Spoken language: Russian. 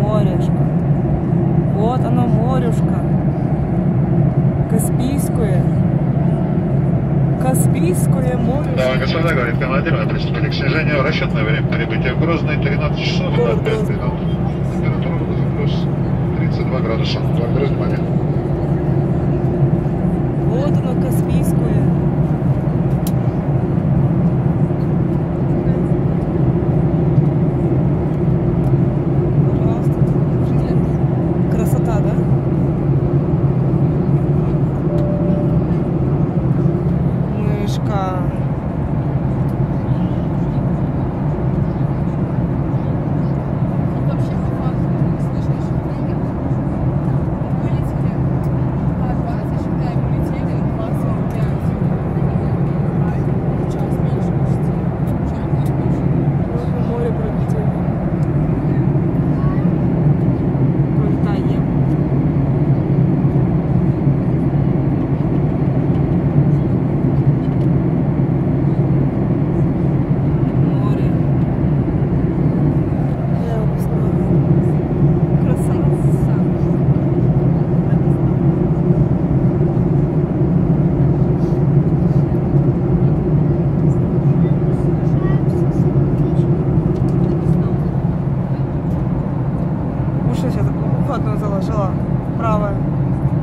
морешко. Вот оно, морюшка. Каспийское море. Да, господа, говорит командир, мы приступили к снижению. Расчетное время прибытия в Грозный 13 часов и 5 минут. Температура плюс 32 градуса. Благодарю за внимание. Вот оно, Каспийское. Красота, да? Мышка. Сейчас ухо одно заложила, правое.